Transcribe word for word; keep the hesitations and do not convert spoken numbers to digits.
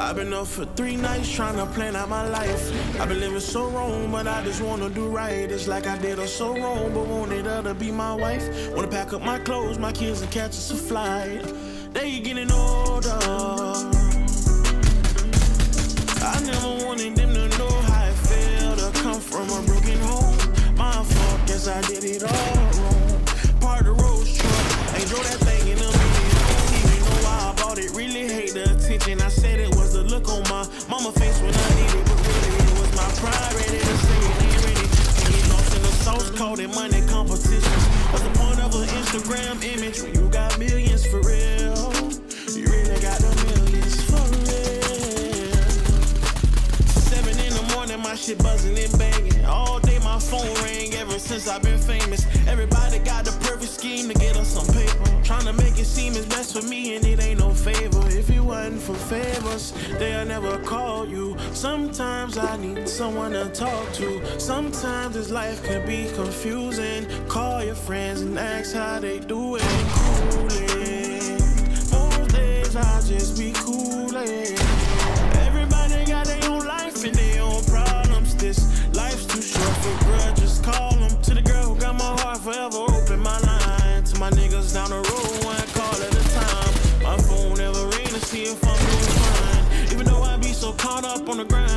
I've been up for three nights trying to plan out my life. I've been living so wrong, but I just wanna do right. It's like I did her so wrong, but wanted her to be my wife. Wanna pack up my clothes, my kids, and catch us a flight. They getting older. I never wanted them to know how it felt to come from a broken home. My fault, guess I did it all wrong. Part of the road truck, ain't drove that thing in a minute. Don't even know why I bought it, really hate the attention. I said it was the look on my mama face when I needed, but really it was my pride ready to say it ain't ready. Getting lost in the sauce, called it money competition. What's the point of an Instagram image when you got millions for real? You really got the millions for real. Seven in the morning, my shit buzzing and banging. All day my phone rang ever since I've been famous. Everybody got the perfect scheme to get us some paper. Trying to make it seem it's best for me and it ain't no favor. If it wasn't for favors, they'll never call you. Sometimes I need someone to talk to. Sometimes this life can be confusing. Call your friends and ask how they doing. Coolin'. Most days I just be coolin'. Everybody got their own life and their own problems. This life's too short for grudges. Call them. To the girl who got my heart forever open my line. To my niggas down the road, one call at a time. My phone never ring to see if I'm doing fine. Even though I be so caught up on the grind,